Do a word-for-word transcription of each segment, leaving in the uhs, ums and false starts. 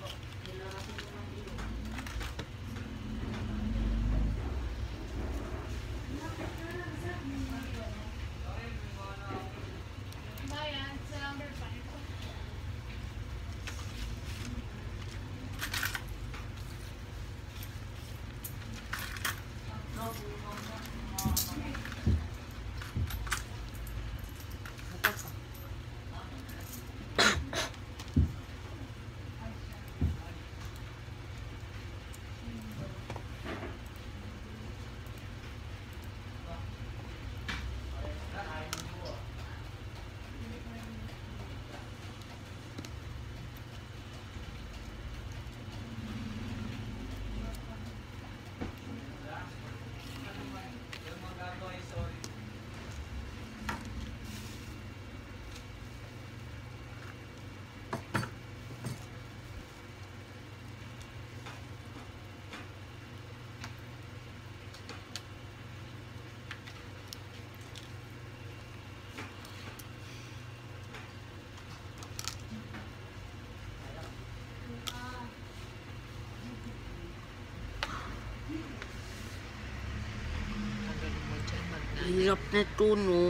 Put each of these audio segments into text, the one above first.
Hirap nito, no?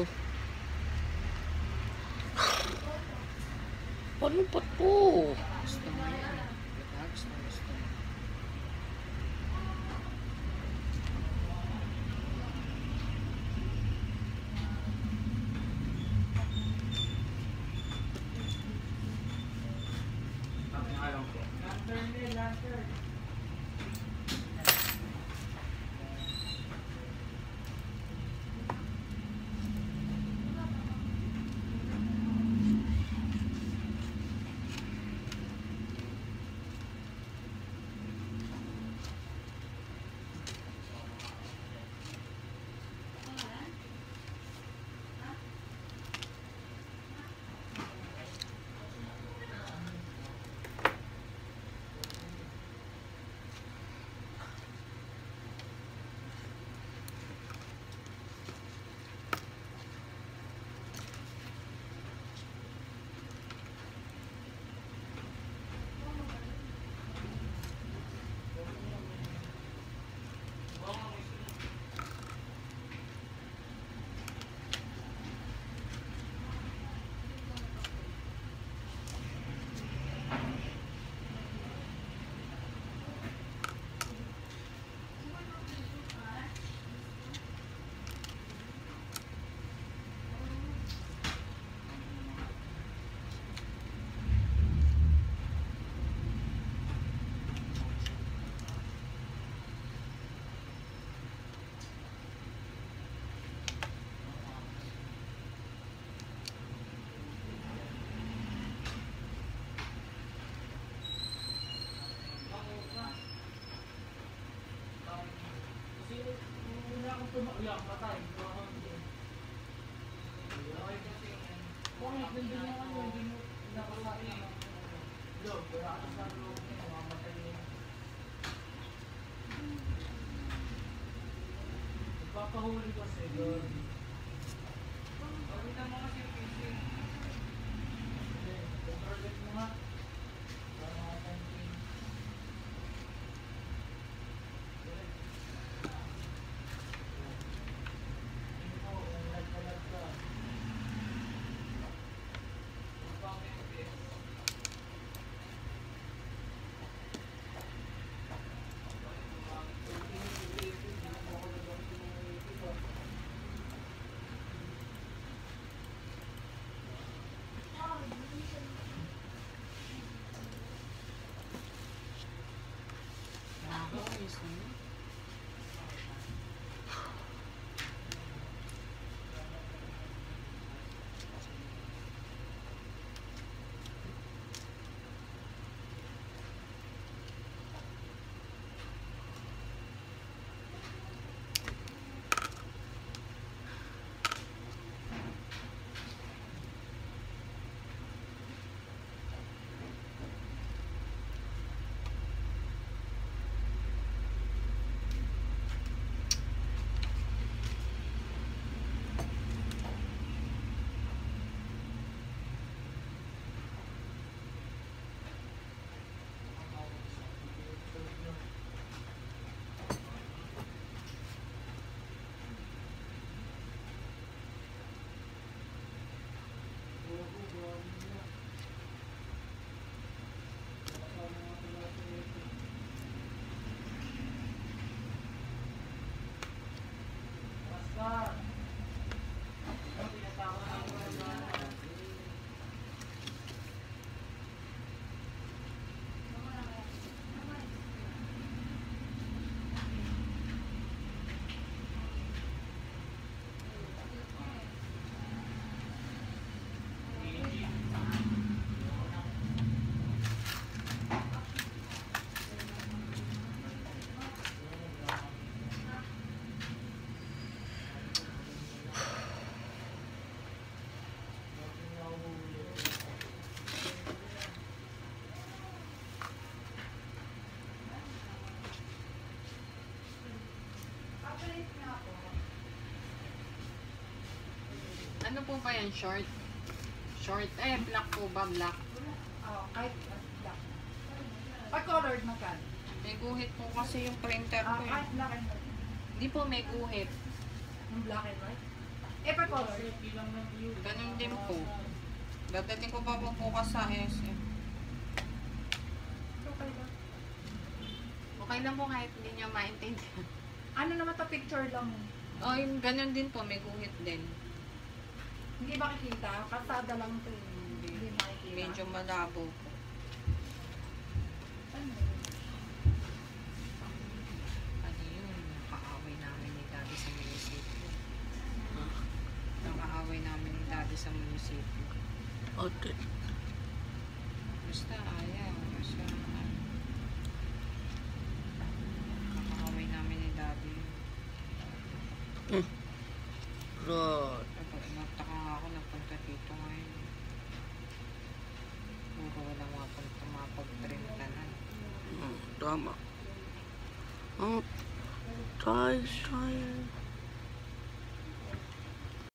Paano pa to? Gusto mo yan. Relax na gusto mo. Tumakyak patay. Kung hindi mo ano, hindi mo nakasain ang loob, wala ka sa loob niya, mamamatay niya. Nagpapahuli kasi doon. Pagkita mo kasi yung P C. Controllet mo nga. Para makatansin. po ba yan? Short? Short? Eh, black po ba? Black? Oo, kahit uh, black. Pag colored, magkano? May guhit po kasi yung printer Ah, ko eh. kahit black and white. Hindi po may guhit. Yung black and white. Eh, pag colored. Ganun din po. Dadating ko pa po bukas sa S M. Okay lang. Okay lang po kahit hindi niya maintindihan. Ano naman to, picture lang. Oh, yung ganun din po, may guhit din. Hindi makikita. Kasada lang to. eh. Hindi makikita. Medyo malabo po. Ano yun? Ano yun? Nakaaway namin ni Daddy sa munisipyo. Nakaaway namin ni Daddy sa munisipyo. Ate. Basta ayaw. Basta nakaaway namin ni Daddy. Hmm. Rod. Nagtaka nga ako nagpunta dito ngayon. Puro wala mga punta mapag-trintanan. Hmm, tama. Oh, tayo, tayo.